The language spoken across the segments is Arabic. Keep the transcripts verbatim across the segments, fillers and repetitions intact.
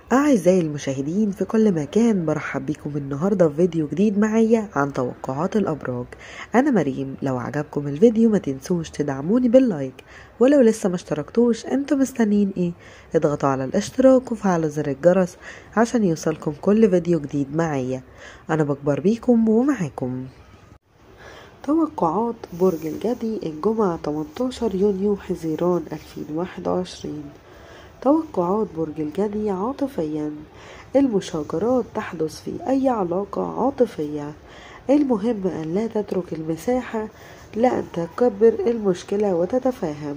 أعزائي المشاهدين في كل مكان، برحب بكم النهاردة في فيديو جديد معايا عن توقعات الأبراج. أنا مريم. لو عجبكم الفيديو ما تنسوش تدعموني باللايك، ولو لسه ما اشتركتوش انتوا مستنين ايه؟ اضغطوا على الاشتراك وفعلوا زر الجرس عشان يوصلكم كل فيديو جديد معايا. أنا بكبر بيكم ومعاكم. توقعات برج الجدي الجمعة تمنتاشر يونيو حزيران ألفين وواحد وعشرين. توقعات برج الجدي عاطفيا: المشاجرات تحدث في أي علاقة عاطفية، المهم أن لا تترك المساحة لأن تكبر المشكلة وتتفاهم.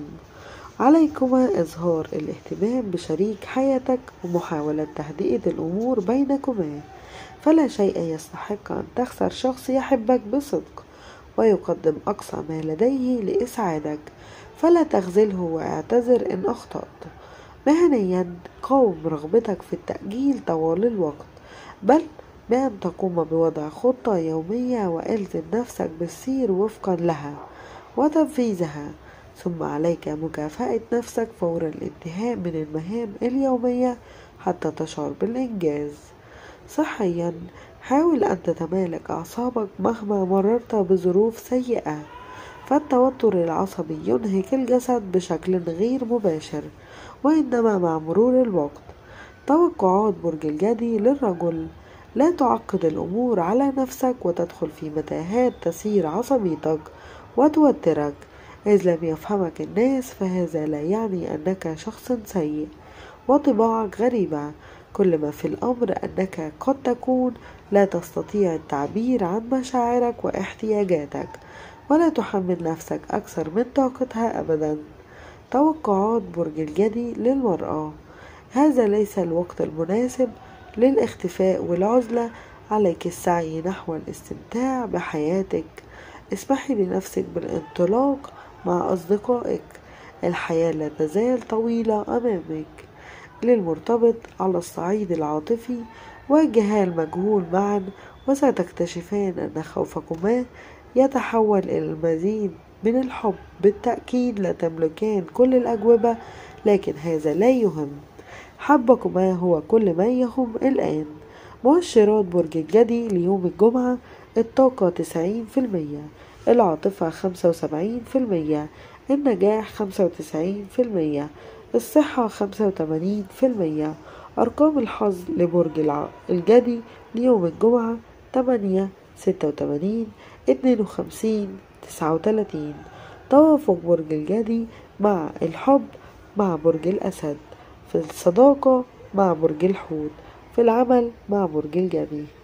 عليكما إظهار الاهتمام بشريك حياتك ومحاولة تهدئة الأمور بينكما، فلا شيء يستحق أن تخسر شخص يحبك بصدق ويقدم أقصى ما لديه لإسعادك، فلا تخذله واعتذر إن أخطأت. مهنيا، قاوم رغبتك في التأجيل طوال الوقت، بل بأن تقوم بوضع خطة يومية وإلزم نفسك بالسير وفقا لها وتنفيذها، ثم عليك مكافأة نفسك فور الانتهاء من المهام اليومية حتى تشعر بالإنجاز. صحيا، حاول أن تتمالك أعصابك مهما مررت بظروف سيئة، فالتوتر العصبي ينهك الجسد بشكل غير مباشر، وإنما مع مرور الوقت. توقعات برج الجدي للرجل: لا تعقد الأمور على نفسك وتدخل في متاهات تثير عصبيتك وتوترك. إذ لم يفهمك الناس فهذا لا يعني أنك شخص سيء وطباعك غريبة، كل ما في الأمر أنك قد تكون لا تستطيع التعبير عن مشاعرك واحتياجاتك، ولا تحمل نفسك أكثر من طاقتها أبدا. توقعات برج الجدي للمرأة: هذا ليس الوقت المناسب للاختفاء والعزلة، عليك السعي نحو الاستمتاع بحياتك. اسمحي لنفسك بالانطلاق مع أصدقائك، الحياة لا تزال طويلة أمامك. للمرتبط: على الصعيد العاطفي واجها المجهول معا، وستكتشفان أن خوفكما يتحول إلى المزيد من الحب. بالتأكيد لا تملكان كل الأجوبة، لكن هذا لا يهم، حبكما هو كل ما يهم الآن. مؤشرات برج الجدي ليوم الجمعة: الطاقة تسعين في المية، العاطفة خمسة وسبعين في المية، النجاح خمسة وتسعين في المية، الصحة خمسة وتمانين في المية. أرقام الحظ لبرج الجدي ليوم الجمعة: تمانية، ستة وتمانين، اتنين وخمسين، تسعة وتلاتين. توافق برج الجدي مع الحب مع برج الأسد، في الصداقة مع برج الحوت، في العمل مع برج الجدي.